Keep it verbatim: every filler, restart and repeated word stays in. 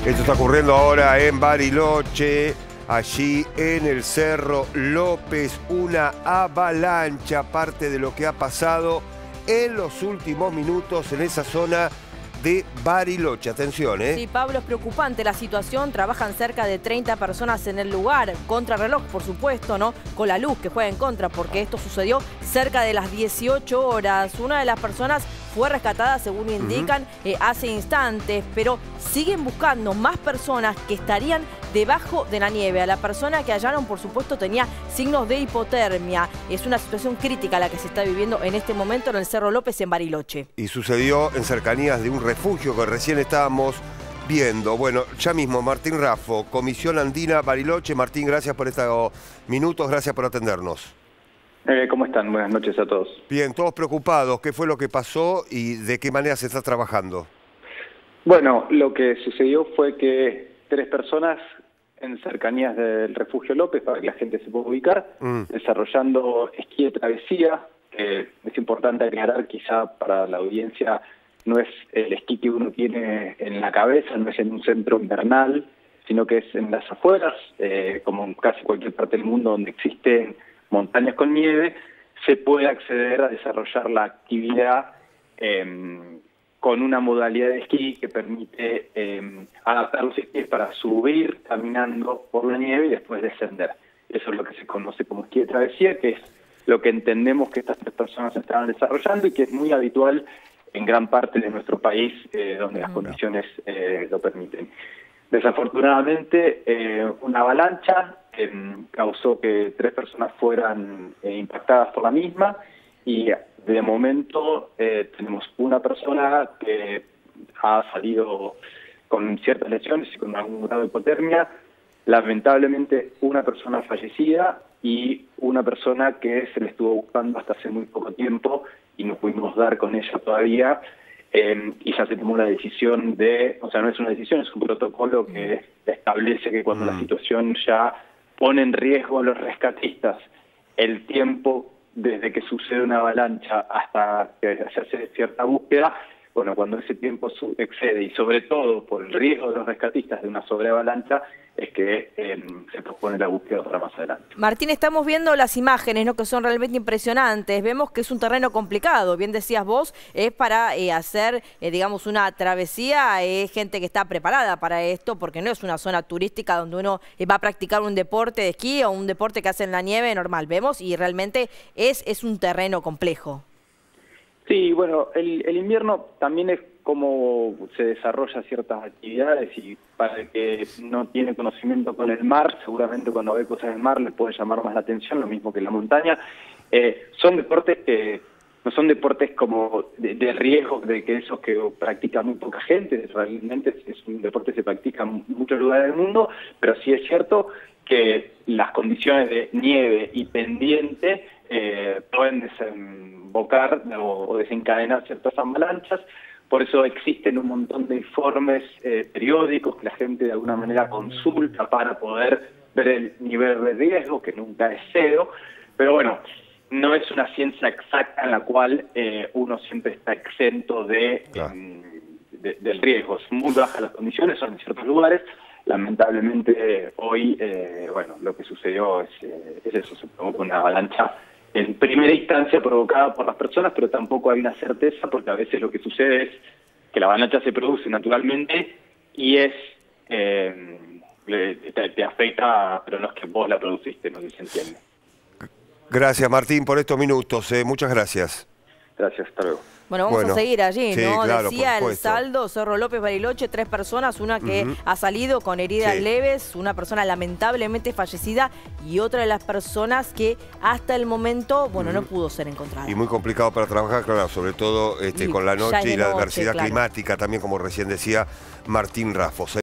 Esto está ocurriendo ahora en Bariloche, allí en el Cerro López, una avalancha, parte de lo que ha pasado en los últimos minutos en esa zona de Bariloche. Atención, ¿eh? Sí, Pablo, es preocupante la situación. Trabajan cerca de treinta personas en el lugar. Contrarreloj, por supuesto, ¿no? Con la luz que juega en contra, porque esto sucedió cerca de las dieciocho horas. Una de las personas fue rescatada, según indican, uh-huh. eh, hace instantes, pero siguen buscando más personas que estarían debajo de la nieve. A la persona que hallaron, por supuesto, tenía signos de hipotermia. Es una situación crítica la que se está viviendo en este momento en el Cerro López, en Bariloche. Y sucedió en cercanías de un refugio que recién estábamos viendo. Bueno, ya mismo, Martín Raffo, Comisión Andina Bariloche. Martín, gracias por estos minutos, gracias por atendernos. Eh, ¿Cómo están? Buenas noches a todos. Bien, todos preocupados. ¿Qué fue lo que pasó y de qué manera se está trabajando? Bueno, lo que sucedió fue que tres personas en cercanías del Refugio López, para que la gente se pueda ubicar, mm. desarrollando esquí de travesía, que es importante aclarar quizá para la audiencia, no es el esquí que uno tiene en la cabeza, no es en un centro invernal, sino que es en las afueras, eh, como en casi cualquier parte del mundo donde existen montañas con nieve, se puede acceder a desarrollar la actividad eh, con una modalidad de esquí que permite eh, adaptar los esquís para subir caminando por la nieve y después descender. Eso es lo que se conoce como esquí de travesía, que es lo que entendemos que estas tres personas estaban desarrollando y que es muy habitual en gran parte de nuestro país, eh, donde las condiciones eh, lo permiten. Desafortunadamente, eh, una avalancha eh, causó que tres personas fueran eh, impactadas por la misma y de momento eh, tenemos una persona que ha salido con ciertas lesiones y con algún grado de hipotermia, lamentablemente una persona fallecida y una persona que se le estuvo buscando hasta hace muy poco tiempo y no pudimos dar con ella todavía. Eh, y ya se tomó la decisión de, o sea, no es una decisión, es un protocolo que establece que cuando mm. la situación ya pone en riesgo a los rescatistas el tiempo desde que sucede una avalancha hasta que se hace cierta búsqueda, bueno, cuando ese tiempo excede y sobre todo por el riesgo de los rescatistas de una sobreavalancha, es que eh, se pospone la búsqueda para más adelante. Martín, estamos viendo las imágenes, ¿no?, que son realmente impresionantes. Vemos que es un terreno complicado. Bien decías vos, es para eh, hacer, eh, digamos, una travesía. Es eh, gente que está preparada para esto, porque no es una zona turística donde uno eh, va a practicar un deporte de esquí o un deporte que hace en la nieve normal. Vemos y realmente es, es un terreno complejo. Sí, bueno, el, el invierno también es como se desarrollan ciertas actividades y para el que no tiene conocimiento con el mar, seguramente cuando ve cosas del mar les puede llamar más la atención, lo mismo que la montaña. Eh, son deportes que no son deportes como de, de riesgo, de que esos que practica muy poca gente, realmente es un deporte que se practica en muchos lugares del mundo, pero sí es cierto que las condiciones de nieve y pendiente eh, pueden desembocar o, o desencadenar ciertas avalanchas. Por eso existen un montón de informes eh, periódicos que la gente de alguna manera consulta para poder ver el nivel de riesgo, que nunca es cero, pero bueno, no es una ciencia exacta en la cual eh, uno siempre está exento de, claro. eh, de, del riesgo. Son muy bajas las condiciones, son en ciertos lugares. Lamentablemente eh, hoy, eh, bueno, lo que sucedió es, eh, es eso, se provocó una avalancha en primera instancia provocada por las personas, pero tampoco hay una certeza, porque a veces lo que sucede es que la avalancha se produce naturalmente y es eh, te, te afecta, pero no es que vos la produciste, no sé si se entiende. Gracias, Martín, por estos minutos. Eh, muchas gracias. Gracias, hasta luego. Bueno, vamos bueno, a seguir allí, sí, ¿no? Claro, decía el saldo, Cerro López, Bariloche, tres personas, una que uh-huh. ha salido con heridas sí. leves, una persona lamentablemente fallecida y otra de las personas que hasta el momento, bueno, uh-huh. no pudo ser encontrada. Y muy complicado para trabajar, claro, sobre todo este, con la noche y la noche, adversidad claro. climática, también como recién decía Martín Raffo.